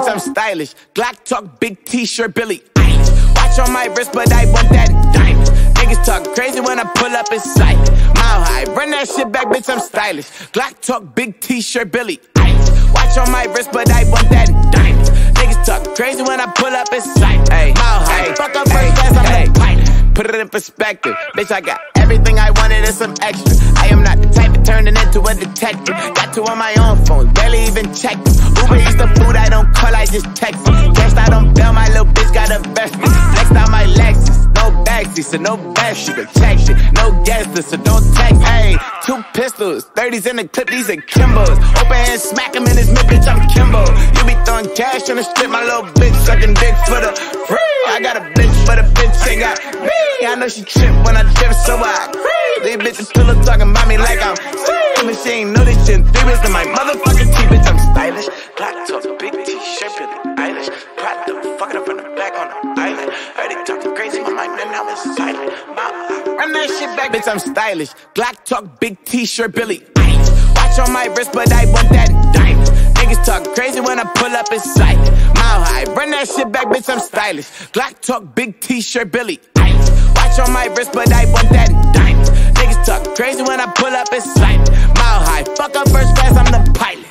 bitch, I'm stylish. Glock talk, big t-shirt, Billy Eilish. Watch on my wrist, but I want that diamond. Niggas talk crazy when I pull up in sight. Mile high, run that shit back, bitch, I'm stylish. Glock talk, big t-shirt, Billy Eilish. Watch on my wrist, but I want that diamond. Niggas talk crazy when I pull up in sight. Mile high, fuck up first class, I'm the pilot. Put it in perspective, bitch, I got everything I wanted and some extra. I am not the type of turning into a detective. Got two on my own phone, barely even check them. Uber Eats the food, I don't call, I just text them. Cashed out on bail, my little bitch got a vest. Flexed out my Lexus, no backseat, so no best, you can check shit. No guesses, so don't text. Hey, 2 pistols, 30s in the clip, these are Kimbos. Open hand, smack him in his mid, bitch, I'm Kimbo. You be throwing cash on the strip, my little bitch sucking dick for the free. I got a bitch, but a bitch ain't got me. I know she trip when I drip, so I free. These bitches pillow talking about me like I'm free. But she ain't know this shit in 3 weeks in my motherfucking teeth, bitch, I'm stylish. Black top, big t-shirt, Billie Eilish. Pride the fucking up in the back on the island. Heard it talking crazy, my mind, and now it's silent. Run that shit back, bitch, I'm stylish. Glock talk, big t-shirt, Billie Eilish. Watch on my wrist, but I want that diamond. Niggas talk crazy when I pull up in sight. Mile high, run that shit back, bitch, I'm stylish. Glock talk, big t-shirt, Billie Eilish. Watch on my wrist, but I want that diamond. Niggas talk crazy when I pull up in sight. Mile high, fuck up first class, I'm the pilot.